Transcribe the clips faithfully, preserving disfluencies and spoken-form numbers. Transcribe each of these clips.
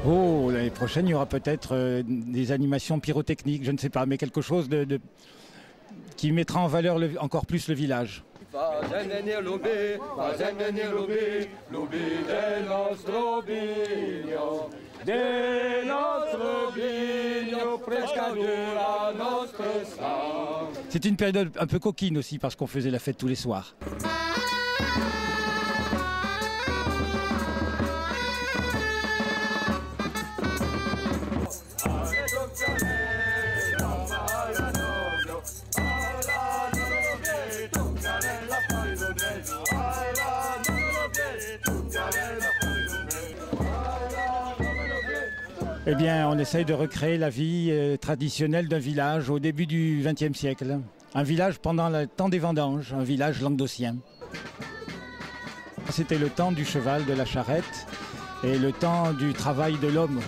Oh, l'année prochaine, il y aura peut-être euh, des animations pyrotechniques, je ne sais pas, mais quelque chose de, de- qui mettra en valeur le- encore plus le village. C'est une période un peu coquine aussi parce qu'on faisait la fête tous les soirs. Eh bien, on essaye de recréer la vie euh, traditionnelle d'un village au début du vingtième siècle. Un village pendant le temps des vendanges, un village languedocien. C'était le temps du cheval, de la charrette et le temps du travail de l'homme.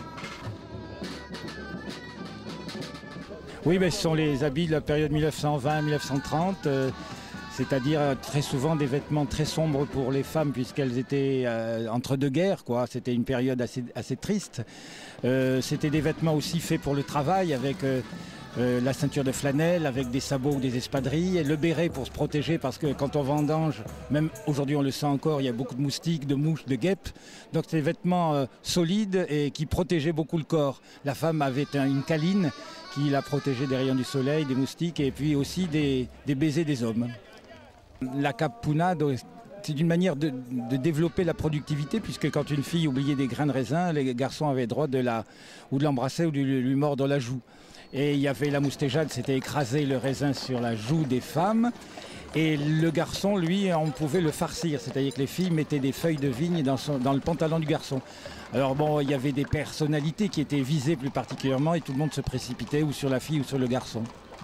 Oui, mais ce sont les habits de la période mille neuf cent vingt à mille neuf cent trente, euh, c'est-à-dire euh, très souvent des vêtements très sombres pour les femmes puisqu'elles étaient euh, entre deux guerres, quoi. C'était une période assez, assez triste. Euh, c'était des vêtements aussi faits pour le travail avec euh, euh, la ceinture de flanelle, avec des sabots ou des espadrilles, et le béret pour se protéger parce que quand on vendange, même aujourd'hui on le sent encore, il y a beaucoup de moustiques, de mouches, de guêpes. Donc c'est des vêtements euh, solides et qui protégeaient beaucoup le corps. La femme avait un- une câline qui la protégeait des rayons du soleil, des moustiques et puis aussi des, des baisers des hommes. La capunade, c'est une manière de, de développer la productivité puisque quand une fille oubliait des grains de raisin, les garçons avaient droit de la, ou de l'embrasser ou de lui, lui mordre la joue. Et il y avait la moustéjade, c'était écraser le raisin sur la joue des femmes. Et le garçon, lui, on pouvait le farcir, c'est-à-dire que les filles mettaient des feuilles de vigne dans, son- dans le pantalon du garçon. Alors bon, il y avait des personnalités qui étaient visées plus particulièrement et tout le monde se précipitait ou sur la fille ou sur le garçon.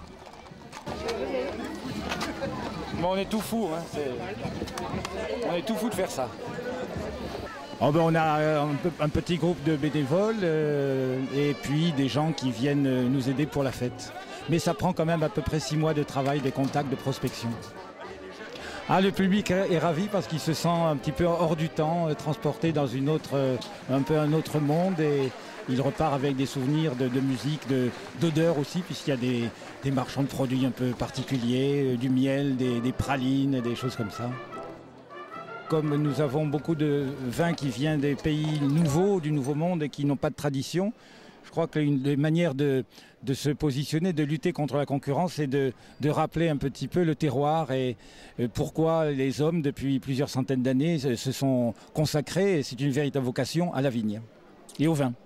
Bon, on est tout fou, hein, c'est- on est tout fou de faire ça. Oh ben, on a euh, un, peu- un petit groupe de bénévoles euh, et puis des gens qui viennent euh, nous aider pour la fête. Mais ça prend quand même à peu près six mois de travail, de contact, de prospection. Ah, le public est est ravi parce qu'il se sent un petit peu hors du temps, euh, transporté dans une autre, euh, un peu un autre monde et il repart avec des souvenirs de, de musique, de- d'odeur aussi puisqu'il y a des, des marchands de produits un peu particuliers, euh, du miel, des, des pralines, des choses comme ça. Comme nous avons beaucoup de vins qui viennent des pays nouveaux, du Nouveau Monde et qui n'ont pas de tradition, je crois que l'une des manières de, de se positionner, de lutter contre la concurrence, c'est de, de rappeler un petit peu le terroir et euh, pourquoi les hommes, depuis plusieurs centaines d'années, se se sont consacrés, et c'est une véritable vocation, à la vigne et au vin.